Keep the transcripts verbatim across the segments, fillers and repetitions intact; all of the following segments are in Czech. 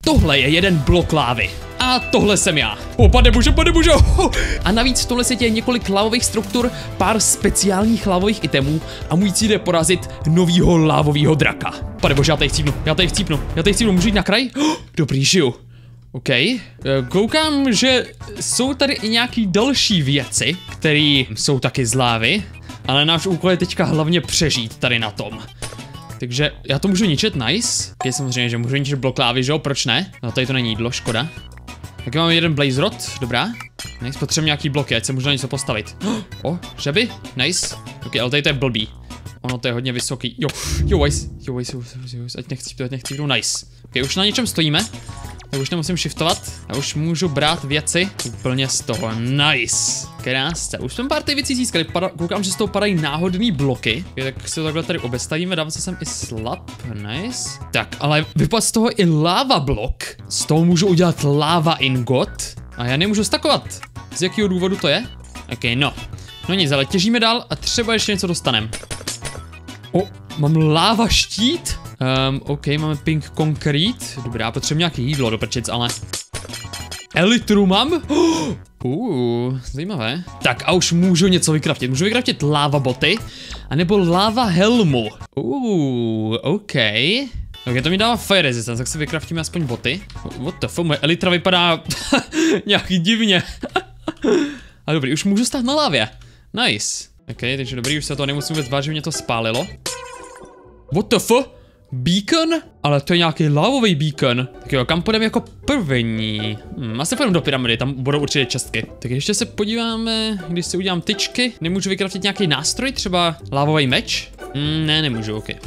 Tohle je jeden blok lávy. A tohle jsem já. O, pane bože, pane bože. A navíc v tomhle světě je několik lávových struktur, pár speciálních lávových itemů a můj cíl je porazit novýho lávového draka. Pane bože, já tady chcípnu, já tady chcípnu, já tady chcípnu, můžu jít na kraj? Dobrý, žiju. OK. Koukám, že jsou tady i nějaký další věci, které jsou taky z lávy, ale náš úkol je teďka hlavně přežít tady na tom. Takže já to můžu ničit, nice. Je samozřejmě, že můžu ničit blok lávy, že jo, proč ne? No tady to není jídlo, škoda. Tak máme jeden blaze rod, dobrá. Nice, potřebujeme nějaký bloky, ať se můžu na něco postavit. O, žeby, nice. Ok, ale tady to je blbý. Ono to je hodně vysoký. Jo, jo, vajs, jo, vajs, jo, vajs, ať nechci, ať nechci, nice. Ok, už na něčem stojíme. Tak už nemusím shiftovat. A už můžu brát věci úplně z toho. Nice. Krásce. Už jsme pár těch věcí získali. Pada, koukám, že z toho padají náhodný bloky. Okay, tak si to takhle tady obestavíme. Dávám se sem i slab. Nice. Tak, ale vypadá z toho i lava blok. Z toho můžu udělat lava ingot. A já nemůžu stakovat. Z jakého důvodu to je? Ok, no. No nic, ale těžíme dál a třeba ještě něco dostaneme. O, mám láva štít. Um, OK, máme pink concrete. Dobrá, potřebuji nějaké jídlo do prčic, ale... Elitru mám? Uh, zajímavé. Tak a už můžu něco vykraftit. Můžu vykraftit lava boty, anebo lava helmu. Uh, OK. Ok, to mi dává fire resistance, tak si vykraftíme aspoň boty. What the fuck, moje elitra vypadá nějaký divně. A dobrý, už můžu stát na lávě. Nice. Ok, takže dobrý, už se to nemusím vůbec bát, že mě to spálilo. What the fuck? Beacon? Ale to je nějaký lávový beacon. Tak jo, kam půjdeme jako první? Hmm, asi půjdeme do pyramidy, tam budou určitě čestky. Tak ještě se podíváme, když si udělám tyčky. Nemůžu vykraftit nějaký nástroj, třeba lávový meč? Hmm, ne, nemůžu, ok.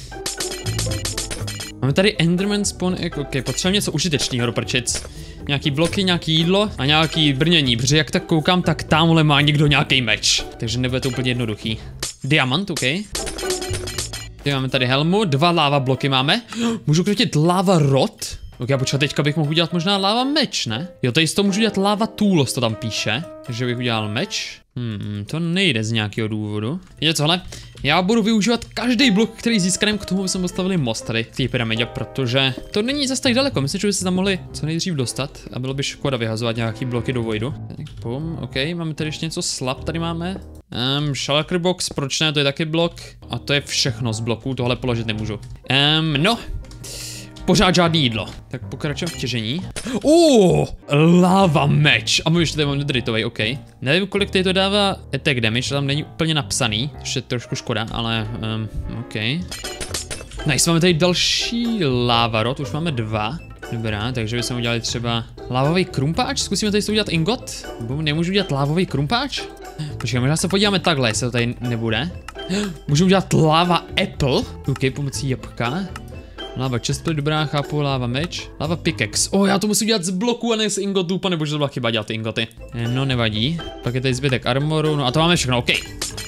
Máme tady Enderman spawn egg, ok, potřebujeme něco užitečného do prčic. Nějaký bloky, nějaký jídlo a nějaký brnění, protože jak tak koukám, tak tamhle má někdo nějaký meč. Takže nebude to úplně jednoduchý. Diamant, ok. Tady máme tady helmu, dva lava bloky máme. Můžu kraftit lava rod? Ok, a počkat, teďka bych mohl udělat možná lava meč, ne? Jo, tady z toho můžu udělat lava tools, to tam píše. Takže bych udělal meč. Hmm, to nejde z nějakého důvodu. Víte co, hele? Já budu využívat každý blok, který získaném k tomu, aby jsme postavili most tady v té pyramidě, protože to není zase tak daleko. Myslím, že by se tam mohli co nejdřív dostat a bylo by škoda vyhazovat nějaký bloky do voidu. Tak pum, ok, máme tady ještě něco slab, tady máme. Um, shulker box, proč ne, to je taky blok. A to je všechno z bloků, tohle položit nemůžu. Um, no. Pořád žádný jídlo. Tak pokračujeme v těžení. Uh, lava meč. A můžu tady mám nedritovej, ok. Nevím, kolik tady to dává attack damage, to tam není úplně napsaný, což je trošku škoda, ale um, ok. Nice, máme tady další lava rod, už máme dva. Dobrá, takže bychom udělali třeba lávový krumpáč, zkusíme tady udělat ingot. Bum, nemůžu udělat lávový krumpáč? Počkej, možná se podíváme takhle, jestli to tady nebude. Můžu udělat lava apple, ok, pomocí jabka. Lava chestplate, dobrá, chápu, lava meč. Lava pickaxe. O, oh, já to musím dělat z bloku a ne z ingotů, panebože, to byla chyba dělat ty ingoty. No, nevadí. Pak je tady zbytek armoru, no a to máme všechno, ok.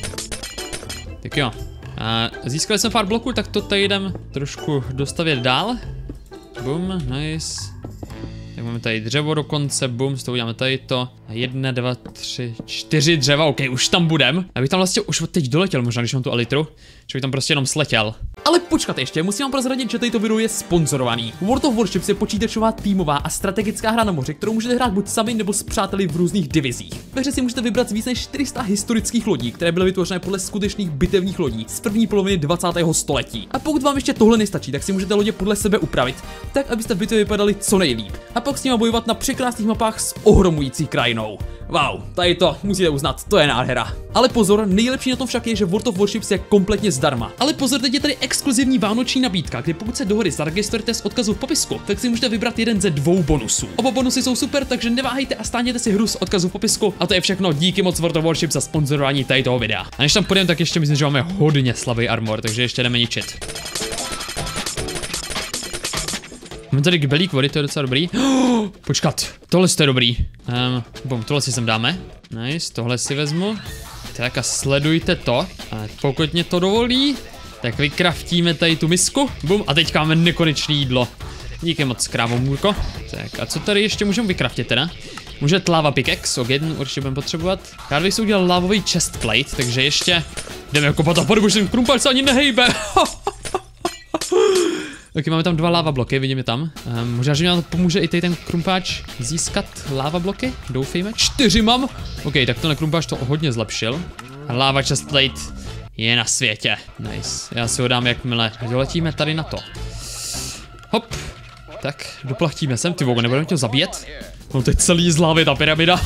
Tak jo. A získali jsme pár bloků, tak to tady jdem trošku dostavět dál. Boom, nice. Tak máme tady dřevo dokonce, boom, s toho uděláme tady to. Jedna, dva, tři, čtyři dřeva, ok, už tam budem. Abych tam vlastně už od teď doletěl, možná, když mám tu elitru. Že bych tam prostě jenom sletěl. Ale počkat ještě, musím vám prozradit, že toto video je sponzorovaný. World of Warships je počítačová týmová a strategická hra na moři, kterou můžete hrát buď sami nebo s přáteli v různých divizích. Ve hře si můžete vybrat z víc než čtyři sta historických lodí, které byly vytvořené podle skutečných bitevních lodí z první poloviny dvacátého století. A pokud vám ještě tohle nestačí, tak si můžete lodě podle sebe upravit, tak abyste v bitvě vypadali co nejlíp. A pak s nimi bojovat na překrásných mapách s ohromující krajinou. Wow, tady to musíte uznat, to je nádhera. Ale pozor, nejlepší na tom však je, že World of Warships je kompletně zdarma. Ale pozor, teď je tady exkluzivní vánoční nabídka, kdy pokud se do hry zaregistrujete s odkazu v popisku, tak si můžete vybrat jeden ze dvou bonusů. Oba bonusy jsou super, takže neváhejte a stáhněte si hru z odkazu v popisku. A to je všechno, díky moc World of Warships za sponzorování tady toho videa. A než tam půjdeme, tak ještě myslím, že máme hodně slabý armor, takže ještě jdeme ničit. Máme tady kbelík vody, to je docela dobrý. Oh, počkat, tohle je dobrý. Um, bum, tohle si sem dáme. Nice, tohle si vezmu. Tak a sledujte to. A pokud mě to dovolí, tak vykraftíme tady tu misku. Bum, a teďka máme nekonečné jídlo. Díky moc, krávo můrko. Tak a co tady ještě můžeme vykraftit teda? Může lava pickaxe, ok, určitě budeme potřebovat. Já bych si udělal lávový chestplate, takže ještě jdeme kopat a podobu, že ten krumpáč se ani nehejbe. Ok, máme tam dva lava bloky, vidíme tam. Um, možná, že nám to pomůže i tady ten krumpáč získat lava bloky, doufejme. Čtyři mám. Ok, tak ten krumpáč to hodně zlepšil. A lava chest plate je na světě. Nice. Já si ho dám, jakmile doletíme tady na to. Hop. Tak, doplachtíme sem. Ty vogo, nebudeme tě zabíjet? No to je celý z lávy ta pyramida.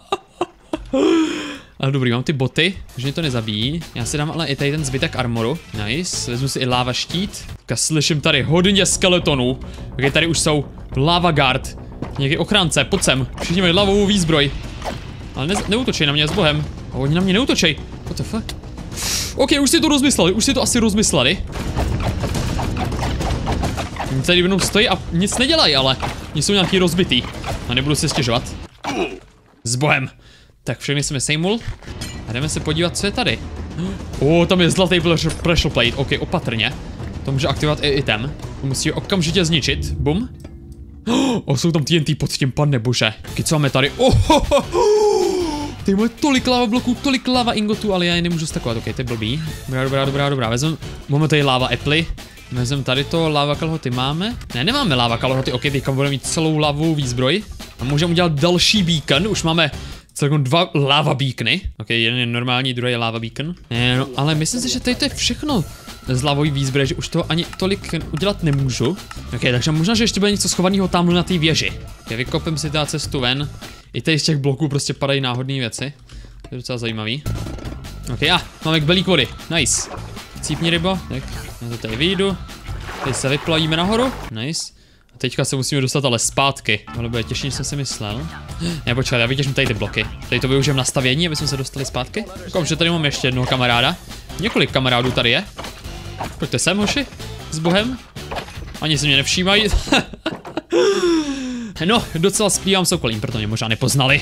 Ale dobrý, mám ty boty, že mě to nezabíjí. Já si dám ale i tady ten zbytek armoru. Nice, vezmu si i lava štít. Tak slyším tady hodně skeletonů. Ok, tady už jsou lava guard. Nějaký ochránce, pojď sem. Všichni mají lavovou výzbroj. Ale ne, neútočej na mě s bohem. A oni na mě neútočej. What the fuck? Ok, už si to rozmysleli, už si to asi rozmysleli. Oni tady jenom stojí a nic nedělají, ale oni jsou nějaký rozbitý. A nebudu si stěžovat. S bohem. Tak všechny jsem je sejmul. A jdeme se podívat, co je tady. O, oh, tam je zlatý pressure plate. Ok, opatrně. To může aktivovat i item. To musí okamžitě zničit. Bum. Oh, jsou tam T N T pod tím, pane bože. Okay, co máme tady? Oh, oh, oh. Ty máme tolik lava bloků, tolik lava ingotů, ale já je nemůžu stakovat. Ok, to je blbý. Dobrá, dobrá, dobrá, dobrá. Vezmeme, máme tady lava apply. Vezmeme tady to, lava kalhoty máme. Ne, nemáme lava kalhoty. Ok, teďka budeme mít celou lavovou výzbroj. A můžeme udělat další beacon. Už máme celkem dva lava beacony. Ok, jeden je normální, druhý je lava beacon. Ne, no, ale myslím si, že tady to je všechno z lavový výzbroje, že už toho ani tolik udělat nemůžu. Ok, takže možná, že ještě bude něco schovaného tamhle na té věži. Ok, vykopím si ta cestu ven. I tady z těch bloků prostě padají náhodné věci. To je docela zajímavý. Ok, a máme kbelík vody. Nice. Cípni rybo. Tak, já to tady vyjdu. Tady se vyplavíme nahoru. Nice. A teďka se musíme dostat ale zpátky. Tohle bude těžší, než jsem si myslel. Ne, počkat, já vytěžím tady ty bloky. Tady to využijem na stavění, aby jsme se dostali zpátky. Koukám, že tady mám ještě jednoho kamaráda. Několik kamarádů tady je. Pojďte sem, hoši. S bohem. Ani se mě nevšímají. No, docela splývám sokolím, proto mě možná nepoznali.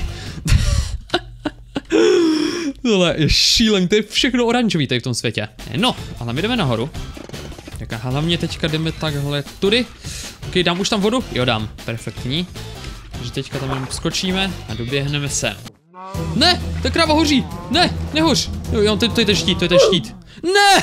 Tohle je šílený, to je všechno oranžový tady v tom světě. No, ale my jdeme nahoru. Tak a hlavně teďka jdeme takhle tudy. Ok, dám už tam vodu? Jo, dám. Perfektní. Takže teďka tam jenom skočíme a doběhneme sem. Ne, ta kráva hoří. Ne, nehoř. Jo, jo, to, to je ten štít, to je ten štít. Ne!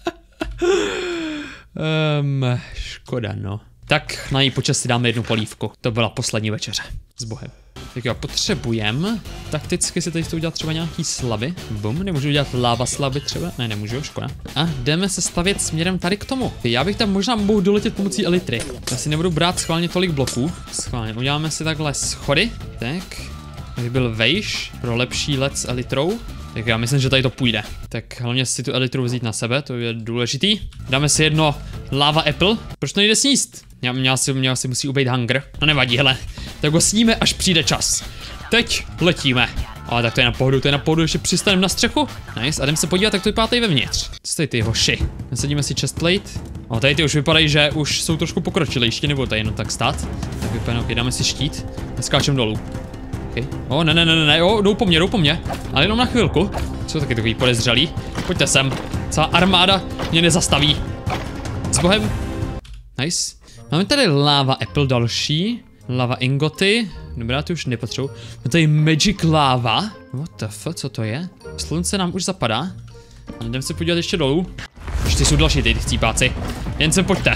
um, škoda, no. Tak na její počas si dáme jednu polívku. To byla poslední večeře. S bohem. Tak jo, potřebujeme takticky si tady to udělat třeba nějaký slavy. Bum, nemůžu udělat lava slavy třeba. Ne, nemůžu, škoda. A jdeme se stavět směrem tady k tomu. Já bych tam možná mohl doletět pomocí elitry. Já si nebudu brát schválně tolik bloků. Schválně, uděláme si takhle schody. Tak, aby byl vejš pro lepší let s elitrou. Tak já myslím, že tady to půjde. Tak hlavně si tu elitru vzít na sebe, to je důležitý. Dáme si jedno lava apple. Proč to nejde sníst? Mě, mě, asi, mě asi musí ubejt hunger. No nevadí, hele. Tak ho sníme, až přijde čas. Teď letíme. Ale tak to je na pohodu, to je na pohodu, ještě přistaneme na střechu. Nice, a jdeme se podívat, jak to vypadá tady vevnitř. Co tady ty hoši? Nasadíme si chest plate. O, tady ty už vypadají, že už jsou trošku pokročilejší, nebo tady jenom tak stát. Tak vypadá, ok, dáme si štít. A skáčem dolů. Okay. O, ne, ne, ne, ne, o, jdou po mně, jdou po mně. Ale jenom na chvilku. Jsou taky takový podezřelí. Pojďte sem. Celá armáda mě nezastaví. S bohem. Nice. Máme tady lava apple další. Lava ingoty. Dobrá, ty už nepotřebuji. Máme tady magic lava. What the fuck, co to je? Slunce nám už zapadá. A jdeme se podívat ještě dolů. Ještě jsou další ty chcípáci. Jen sem pojďte.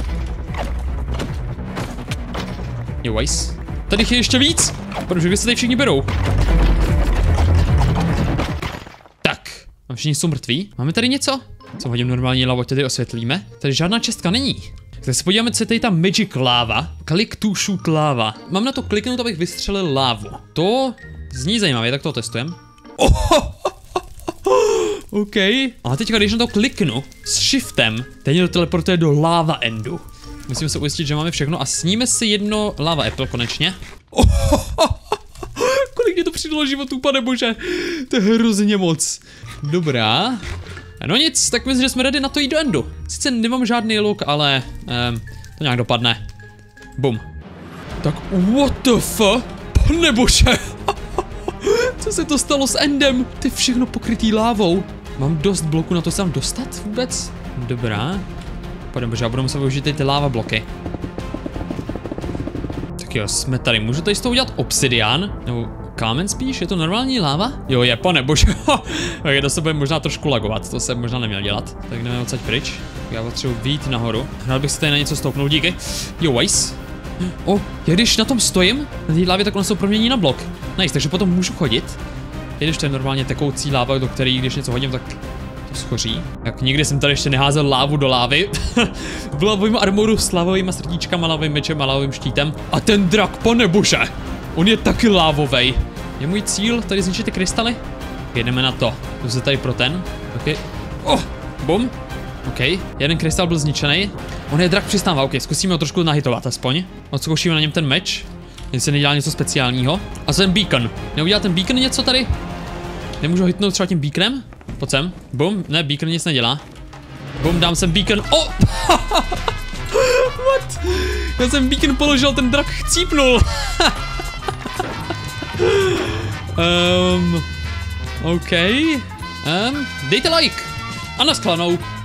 Jo, wise. Tady je ještě víc. Protože vy se tady všichni berou. Tak. A všichni jsou mrtví. Máme tady něco? Co hodím normální lavu, tady osvětlíme. Tady žádná čestka není. Tak se podíváme, co je tady ta magic lava. Click to shoot lava. Mám na to kliknout, abych vystřelil lávu. To zní zajímavě, tak to testujeme. Oh, OK. A teďka, když na to kliknu s shiftem, teď to teleportuje do lava endu. Musíme se ujistit, že máme všechno a sníme si jedno lava apple konečně. Oh, kolik mě to přidalo životů, pane bože. To je hrozně moc. Dobrá. No nic, tak myslím, že jsme ready na to jít do endu. Sice nemám žádný look, ale um, to nějak dopadne. Bum. Tak what the fuck? Pane bože. Co se to stalo s endem? To je všechno pokrytý lávou. Mám dost bloků na to se tam dostat vůbec? Dobrá. Pane bože, já budu muset využít ty lava bloky. Tak jo, jsme tady. Můžu tady z toho udělat obsidian? Nebo kámen spíš? Je to normální láva? Jo, je, pane bože. Tak to se bude možná trošku lagovat. To jsem možná neměl dělat. Tak jdeme odsaď pryč. Já potřebuji vyjít nahoru. Rád bych se tady na něco stoupnul, díky. Jo, Weiss. O, oh, já když na tom stojím, na té lávě, tak ono se to promění na blok. Nice, takže potom můžu chodit. I když to je normálně tekoucí láva, do které když něco hodím, tak to schoří. Tak nikdy jsem tady ještě neházel lávu do lávy. V lavovém armoru s lávovýma srdíčkama, lávovým mečem a lávovým štítem. A ten drak, panebože! On je taky lávovej. Je můj cíl tady zničit ty krystaly? Jedeme na to. To se tady pro ten. Ok. Oh, bum. OK, jeden krystal byl zničený. On je drak přistává, OK, zkusíme ho trošku nahitovat aspoň. Odzkoušíme na něm ten meč. Jestli nedělá něco speciálního. A ten beacon. Neudělá ten beacon něco tady? Nemůžu ho hitnout třeba tím beaconem? Pojď sem. Bum, ne, beacon nic nedělá. Bum, dám sem beacon. Oh! What? Já jsem beacon položil, ten drak chcípnul. um, OK. Um, dejte like. A naschledanou.